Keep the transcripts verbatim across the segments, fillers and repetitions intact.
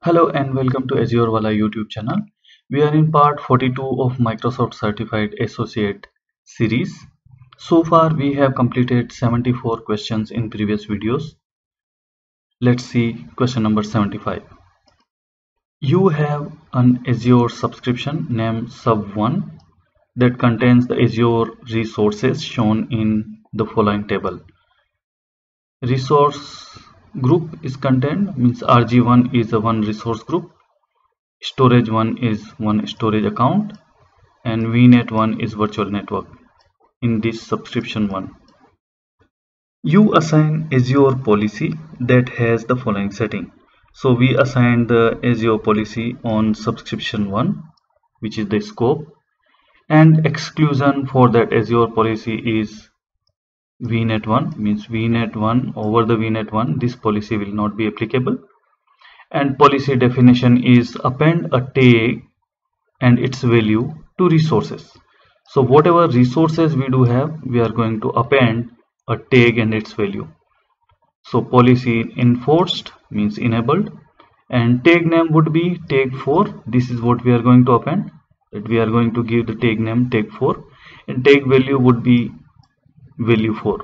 Hello and welcome to Azure Wala YouTube channel. We are in part forty-two of Microsoft Certified Associate series. So far we have completed seventy-four questions in previous videos. Let's see question number seventy-five. You have an Azure subscription named sub one that contains the Azure resources shown in the following table. Resource group is contained means R G one is a one resource group. Storage one is one storage account and V net one is virtual network in this subscription one. You assign Azure policy that has the following setting. So we assign the Azure policy on subscription one, which is the scope, and exclusion for that Azure policy is V net one, means V net one over the V net one, this policy will not be applicable. And policy definition is append a tag and its value to resources. So whatever resources we do have, we are going to append a tag and its value. So policy enforced means enabled, and tag name would be tag four. This is what we are going to append, that we are going to give the tag name tag four, and tag value would be value four.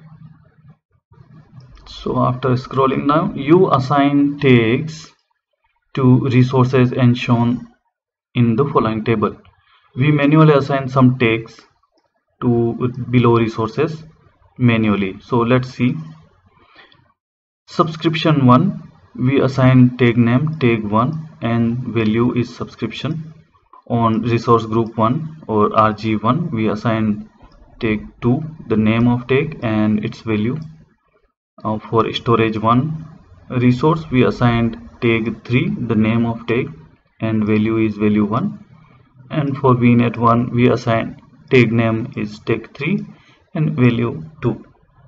So after scrolling down, you assign tags to resources and shown in the following table. We manually assign some tags to below resources manually. So let's see. Subscription one, we assign tag name tag one and value is subscription. On resource group one or R G one, we assign tag two, the name of tag and its value. Uh, for storage one resource, we assigned tag three, the name of tag and value is value one. And for V net one, we assign tag name is tag three and value two.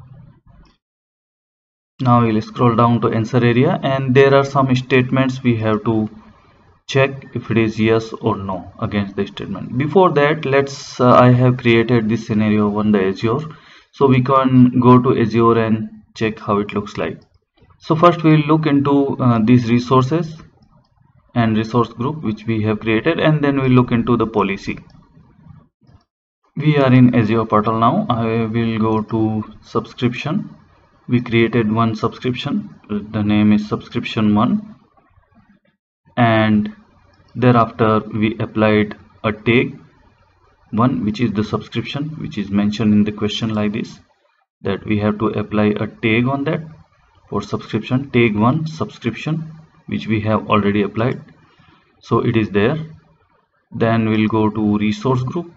Now we'll scroll down to answer area, and there are some statements we have to check if it is yes or no against the statement. Before that, let's uh, I have created this scenario on the Azure, so we can go to Azure and check how it looks like. So first we will look into uh, these resources and resource group which we have created, and then we look into the policy. We are in Azure portal now. I will go to subscription. We created one subscription, the name is subscription one, and thereafter we applied a tag one, which is the subscription, which is mentioned in the question like this, that we have to apply a tag on that for subscription, tag one subscription, which we have already applied, so it is there. Then we'll go to resource group,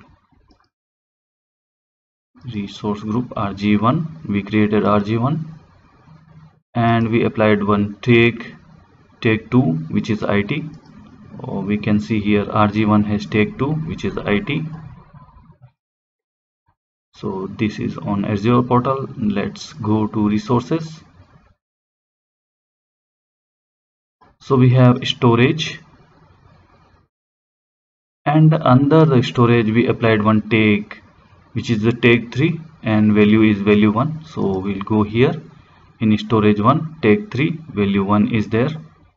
resource group R G one, we created R G one and we applied one tag tag two, which is I T. Or we can see here R G one has tag two, which is I T. So this is on Azure portal. Let's go to resources. So we have storage, and under the storage we applied one tag, which is the tag three and value is value one. So we'll go here in storage one, tag three, value one is there.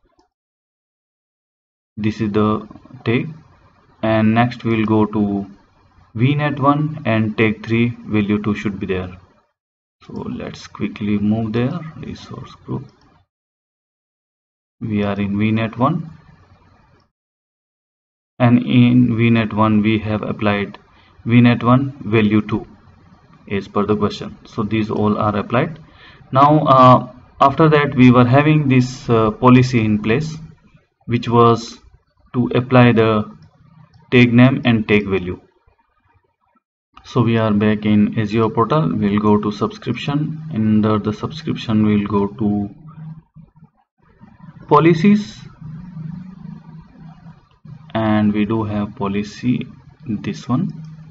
This is the tag, and next we'll go to V net one and tag three, value two should be there. So let's quickly move there. Resource group, we are in V net one, and in V net one we have applied V net one value two as per the question. So these all are applied. Now uh, after that we were having this uh, policy in place, which was to apply the tag name and tag value. So we are back in Azure portal. We'll go to subscription. Under the subscription we'll go to policies, and we do have policy, this one.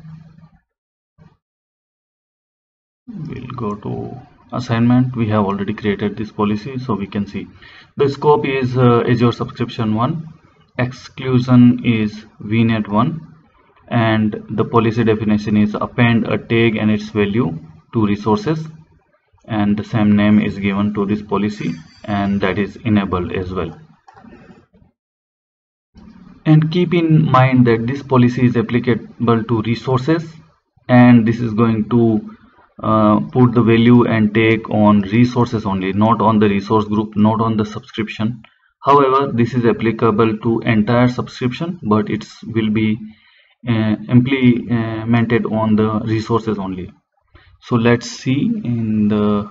We'll go to assignment. We have already created this policy, so we can see the scope is uh, Azure subscription one, exclusion is V net one, and the policy definition is append a tag and its value to resources, and the same name is given to this policy, and that is enabled as well. And keep in mind that this policy is applicable to resources, and this is going to uh, put the value and take on resources only, not on the resource group, not on the subscription. However, this is applicable to entire subscription, but it will be uh, implemented on the resources only. So let's see in the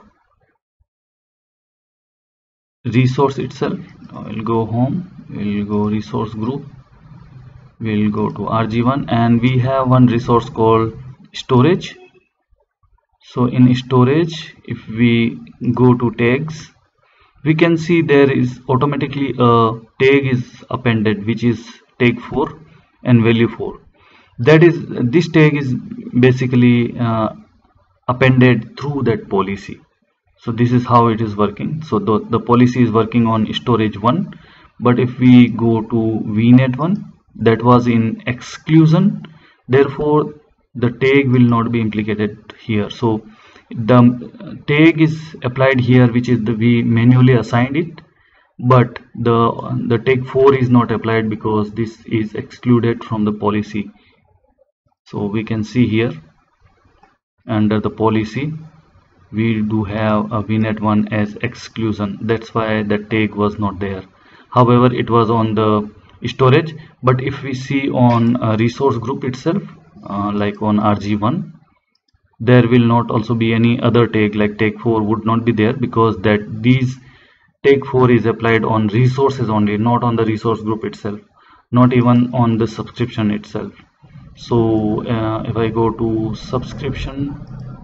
resource itself. We'll go home, we'll go resource group, we'll go to R G one, and we have one resource called storage. So in storage, if we go to tags, we can see there is automatically a tag is appended, which is tag four and value four. That is, this tag is basically uh, appended through that policy. So this is how it is working. So the, the policy is working on storage one, but if we go to V net one, that was in exclusion, therefore the tag will not be implicated here. So the tag is applied here, which is the we manually assigned it, but the the tag four is not applied because this is excluded from the policy. So we can see here under the policy we do have a V net one as exclusion. That's why the tag was not there. However, it was on the storage. But if we see on a resource group itself, uh, like on R G one, there will not also be any other tag, like tag four would not be there, because that these tag four is applied on resources only, not on the resource group itself, not even on the subscription itself. So uh, if I go to subscription,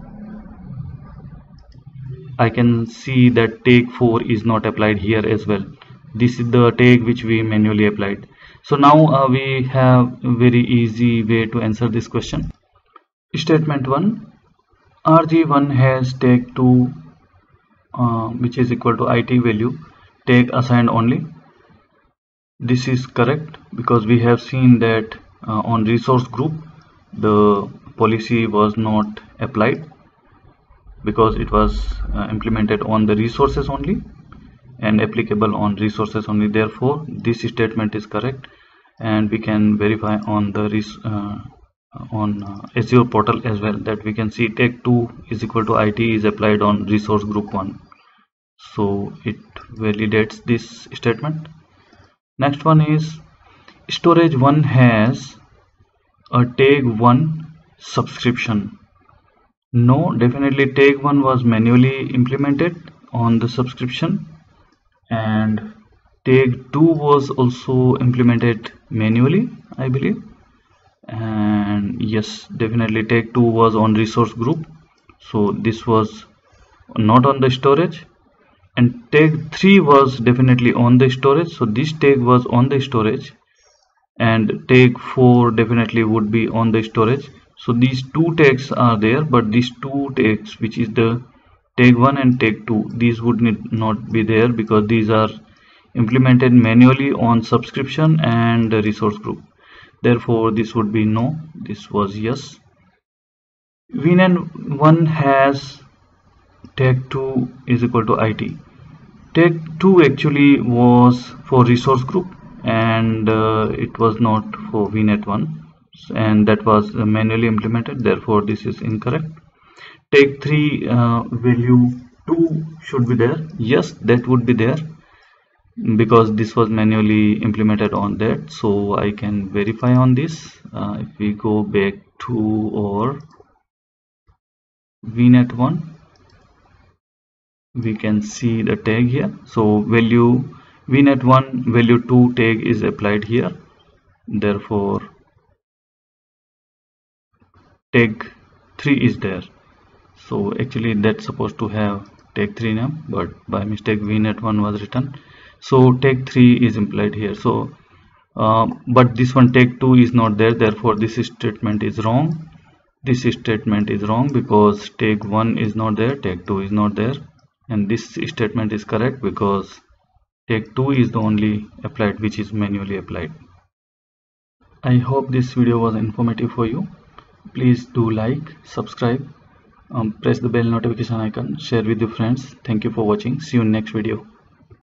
I can see that tag four is not applied here as well. This is the tag which we manually applied. So now uh, we have a very easy way to answer this question. Statement one, R G one has tag two uh, which is equal to I T value, tag assigned only. This is correct because we have seen that uh, on resource group the policy was not applied because it was uh, implemented on the resources only and applicable on resources only. Therefore this statement is correct, and we can verify on the res uh, on uh, Azure portal as well, that we can see tag two is equal to I T is applied on resource group one. So it validates this statement. Next one is storage one has a tag one subscription. No, definitely tag one was manually implemented on the subscription, and tag two was also implemented manually, I believe. And yes, definitely tag two was on resource group, so this was not on the storage. And tag three was definitely on the storage, so this tag was on the storage, and tag four definitely would be on the storage. So these two tags are there, but these two tags, which is the tag one and tag two, these would need not be there because these are implemented manually on subscription and the resource group. Therefore this would be no, this was yes. V net one has tag two is equal to I T. Tag two actually was for resource group, and uh, it was not for V net one, and that was uh, manually implemented. Therefore this is incorrect. Tag three uh, value two should be there. Yes, that would be there because this was manually implemented on that. So I can verify on this. Uh, if we go back to our V net one, we can see the tag here. So value V net one value two tag is applied here. Therefore tag three is there. So actually that's supposed to have tag three name, but by mistake V net one was written. So tag three is implied here. So uh, but this one tag two is not there. Therefore this statement is wrong. This statement is wrong because tag one is not there, tag two is not there, and this statement is correct because tag two is the only applied which is manually applied. I hope this video was informative for you. Please do like, subscribe, um, press the bell notification icon, share with your friends. Thank you for watching. See you in next video.